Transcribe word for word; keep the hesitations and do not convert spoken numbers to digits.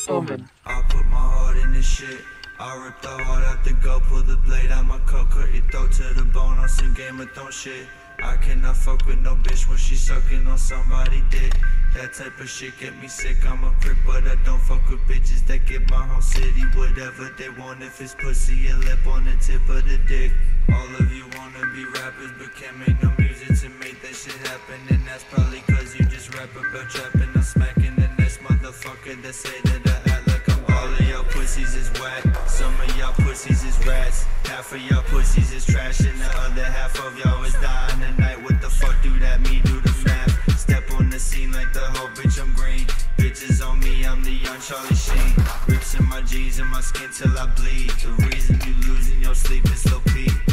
Omen. I put my heart in this shit. I rip the heart out the go, pull the blade out my coat, cut your throat to the bone on some Game of Thrones shit. I cannot fuck with no bitch when she sucking on somebody dick. That type of shit get me sick, I'm a prick, but I don't fuck with bitches that get my whole city whatever they want. If it's pussy and lip on the tip of the dick. All of you wanna be rappers but can't make no music to make that shit happen. And that's probably cause you just rap about trapping. I'm smacking the next motherfucker that say that I act like I'm all of y'all pussies is whack. Some of y'all pussies is rats. Half of y'all pussies is trash and the other half of y'all is dying tonight. What the fuck do that mean? Do the math. Step on the scene like the whole bitch, I'm green. Bitches on me, I'm the young Charlie Sheen. Rips in my jeans and my skin till I bleed. The reason you losing your sleep is so peak.